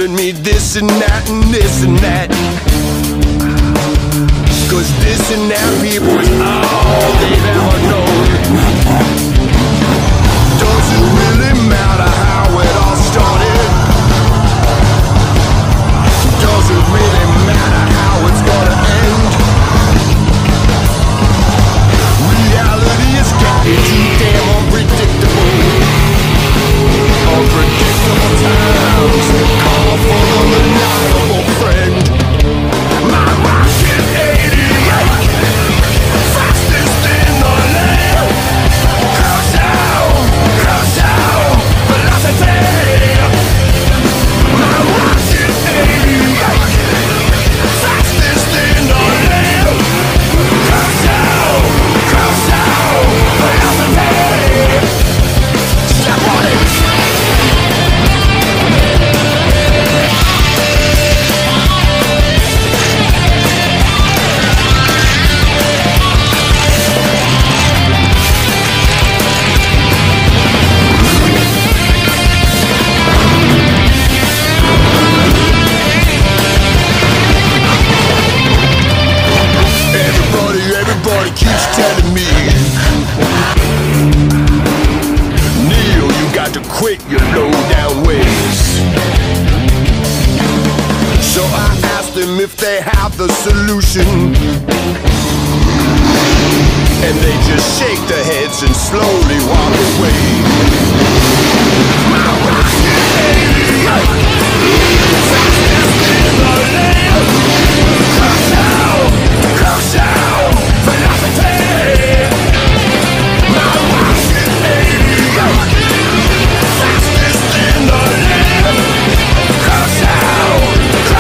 telling me this and that and this and that. Cause this and that people is all they've ever known. Does it really matter how it all started? Does it really matter how it's gonna end? Reality is getting too damn unpredictable. Unpredictable times call for the reliable friend. My rocket 88, fastest in the land. Crush out, velocity. My rocket 88, fastest in the land. Crush out, velocity. Step on it. Everybody keeps telling me, Neil, you got to quit your low down ways. So I asked them if they have the solution, and they just shake their heads and slowly walk away. My rocket 88, fastest in the land. Crush out, velocity. My rocket 88, fastest in the land. Crush out,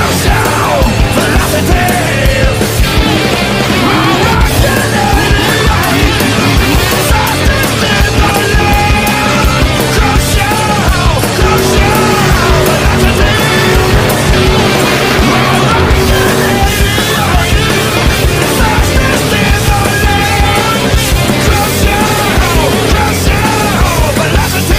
velocity. My rocket 88, fastest in the land. Crush out, velocity. My rocket 88, fastest in the land. Crush out, velocity.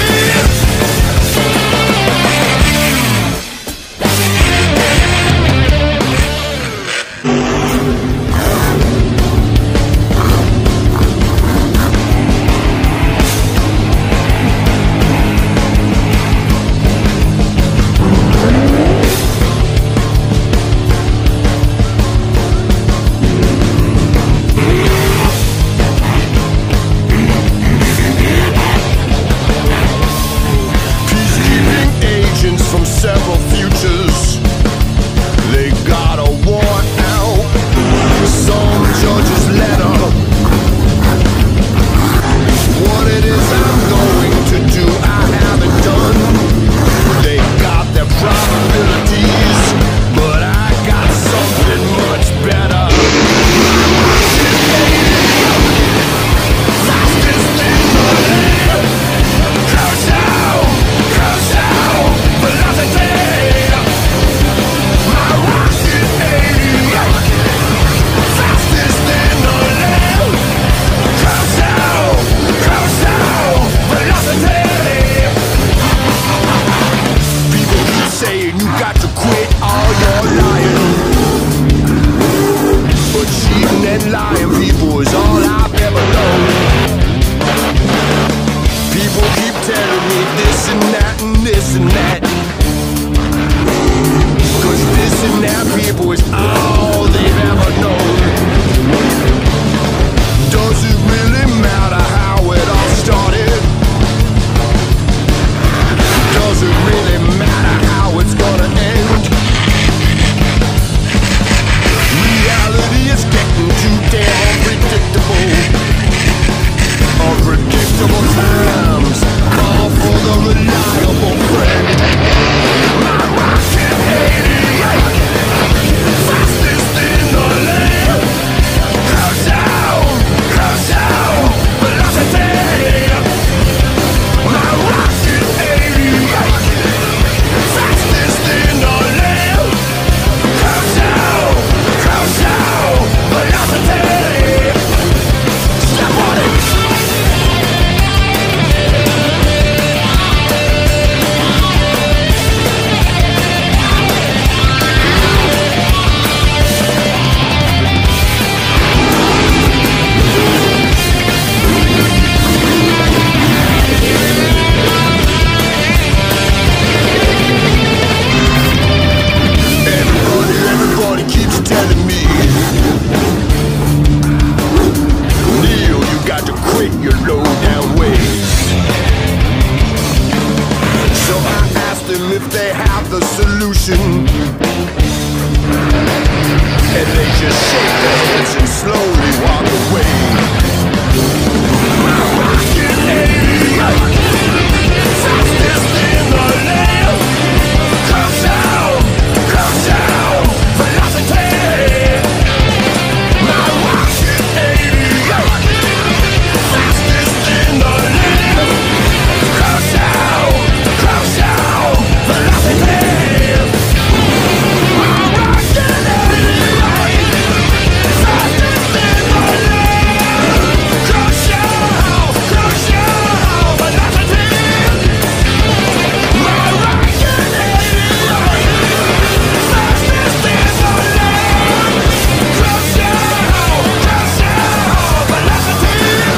Peacekeeping agents from several futures, they got a warrant out. Some judge's letter. What it is I'm going to do, I haven't done. They got their probabilities, but I got something much better. Fastest in the land. Crush out, velocity. My rocket 88, fastest in the land. Crush out, velocity. People keep saying you got to quit all your lying, but cheating and lying, people, is all I've ever known. People keep telling me this and that and this and that. Cause this and that, people, is all they've ever known. Does it really matter how it all started? Does it really matter how it's gonna end? Reality is getting too damn unpredictable. accentuate your low down ways. So I asked them if they have the solution, and they just shake their heads and slowly walk away. My rocket 88, fastest in the land. Crush out, velocity. My rocket 88, fastest in the land. Crush out, velocity. My rocket 88, fastest in the land. Crush out, velocity. My rocket 88, fastest in the land. Crush out, velocity.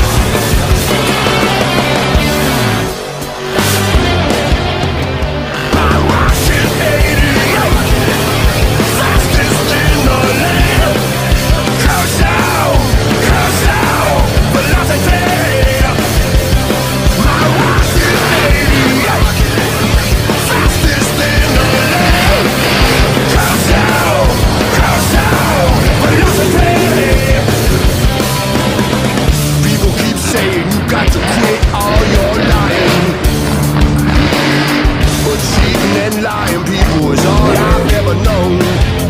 My rocket 88, fastest in the land. Crush out, velocity. My rocket 88, fastest in the land. Crush out, velocity. People keep saying you got to quit all your lying, but cheating and lying, people, is all I've ever known.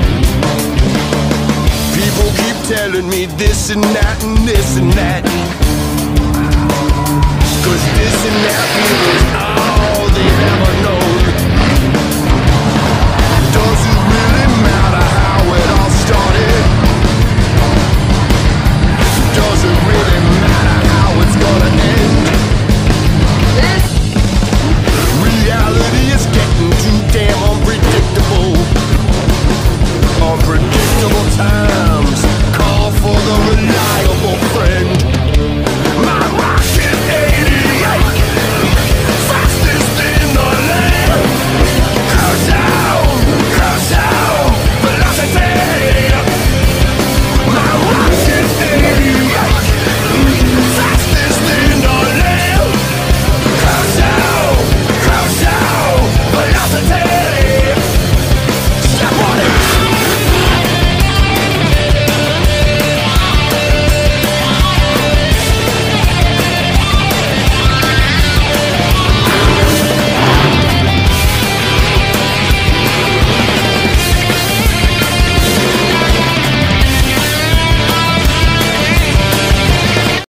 People keep telling me this and that and this and that, 'cause this and that, people, is all they've ever